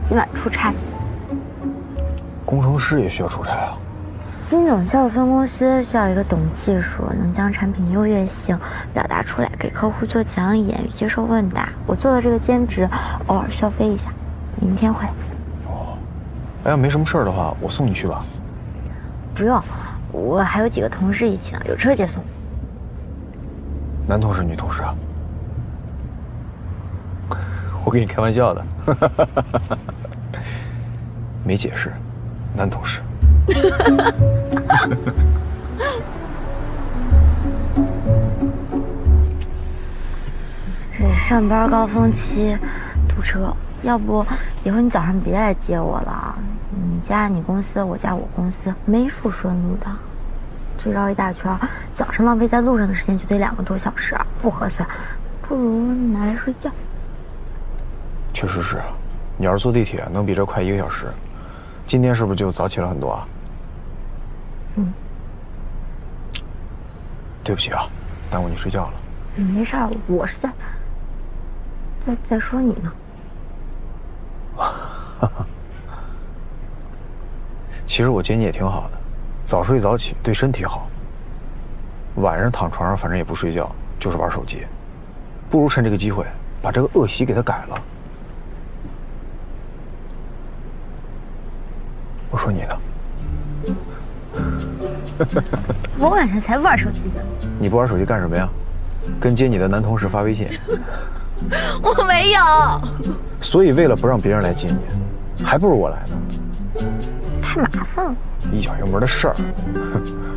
今晚出差。 工程师也需要出差啊？ 金总销售分公司需要一个懂技术、能将产品优越性表达出来，给客户做讲演与接受问答。我做了这个兼职，偶尔消费一下。明天回来。 哦，哎，要没什么事儿的话，我送你去吧。 不用，我还有几个同事一起呢，有车接送。 男同事、女同事啊？我跟你开玩笑的，没解释，男同事。这是上班高峰期，堵车。要不以后你早上别来接我了，你家你公司，我家我公司，没数顺路的。这绕一大圈，早上浪费在路上的时间就得2个多小时，不合算。不如你拿来睡觉。确实是，你要是坐地铁能比这快1个小时。今天是不是就早起了很多啊？嗯。对不起啊，耽误你睡觉了。没事儿，我是在说你呢。其实我觉得你也挺好的，早睡早起对身体好。晚上躺床上反正也不睡觉，就是玩手机，不如趁这个机会把这个恶习给它改了。我说你呢？我晚上才不玩手机呢。你不玩手机干什么呀？跟接你的男同事发微信。我没有。所以为了不让别人来接你，还不如我来呢。太麻烦了。一脚油门的事儿。